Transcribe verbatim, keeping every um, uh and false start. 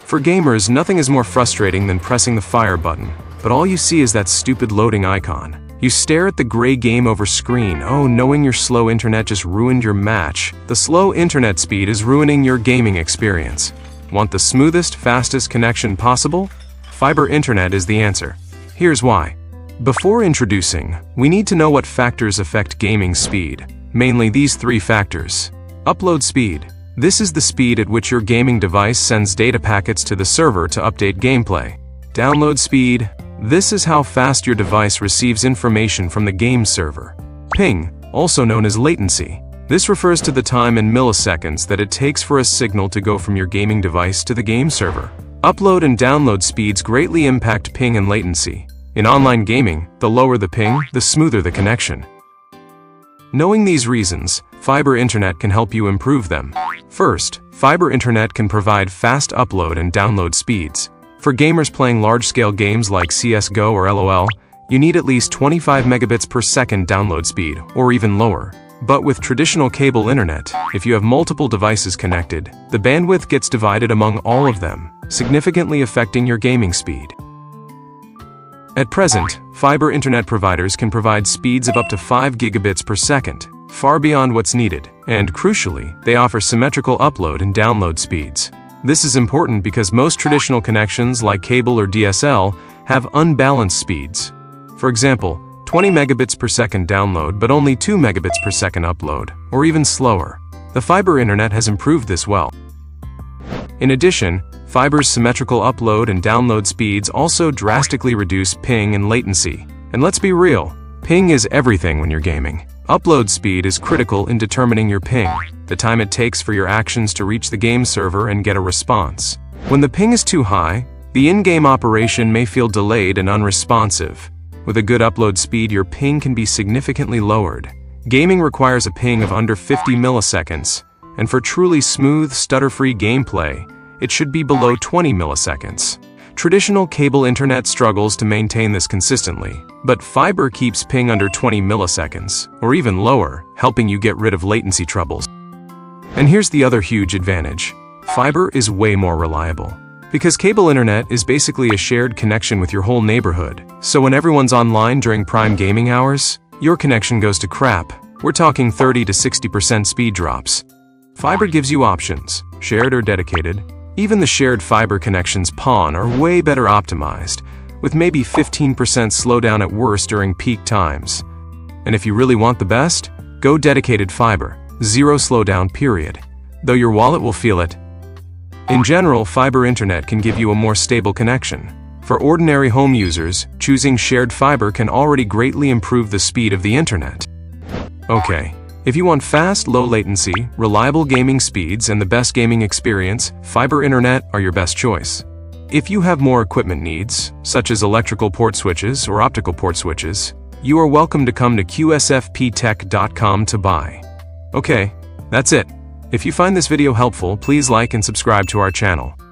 For gamers, nothing is more frustrating than pressing the fire button, but all you see is that stupid loading icon. You stare at the gray game over screen, oh, knowing your slow internet just ruined your match. The slow internet speed is ruining your gaming experience. Want the smoothest, fastest connection possible? Fiber internet is the answer. Here's why. Before introducing, we need to know what factors affect gaming speed. Mainly these three factors. Upload speed. This is the speed at which your gaming device sends data packets to the server to update gameplay. Download speed. This is how fast your device receives information from the game server. Ping, also known as latency. This refers to the time in milliseconds that it takes for a signal to go from your gaming device to the game server. Upload and download speeds greatly impact ping and latency. In online gaming, the lower the ping, the smoother the connection. Knowing these reasons, fiber internet can help you improve them. First, fiber internet can provide fast upload and download speeds. For gamers playing large-scale games like C S G O or LOL, you need at least twenty-five megabits per second download speed, or even lower. But with traditional cable internet, if you have multiple devices connected, the bandwidth gets divided among all of them, significantly affecting your gaming speed. At present, fiber internet providers can provide speeds of up to five gigabits per second, far beyond what's needed, and crucially, they offer symmetrical upload and download speeds. This is important because most traditional connections like cable or D S L have unbalanced speeds. For example, twenty megabits per second download but only two megabits per second upload, or even slower. The fiber internet has improved this well. In addition, fiber's symmetrical upload and download speeds also drastically reduce ping and latency. And let's be real, ping is everything when you're gaming. Upload speed is critical in determining your ping, the time it takes for your actions to reach the game server and get a response. When the ping is too high, the in-game operation may feel delayed and unresponsive. With a good upload speed, your ping can be significantly lowered. Gaming requires a ping of under fifty milliseconds, and for truly smooth, stutter-free gameplay, it should be below twenty milliseconds. Traditional cable internet struggles to maintain this consistently, but fiber keeps ping under twenty milliseconds, or even lower, helping you get rid of latency troubles. And here's the other huge advantage. Fiber is way more reliable. Because cable internet is basically a shared connection with your whole neighborhood, so when everyone's online during prime gaming hours, your connection goes to crap. We're talking thirty to sixty percent speed drops. Fiber gives you options, shared or dedicated. Even the shared fiber connections P O N are way better optimized, with maybe fifteen percent slowdown at worst during peak times. And if you really want the best, go dedicated fiber, zero slowdown period, though your wallet will feel it. In general, fiber internet can give you a more stable connection. For ordinary home users, choosing shared fiber can already greatly improve the speed of the internet. Okay. If you want fast, low latency, reliable gaming speeds, and the best gaming experience, fiber internet are your best choice. If you have more equipment needs, such as electrical port switches or optical port switches, you are welcome to come to Q S F P tech dot com to buy. Okay, that's it. If you find this video helpful, please like and subscribe to our channel.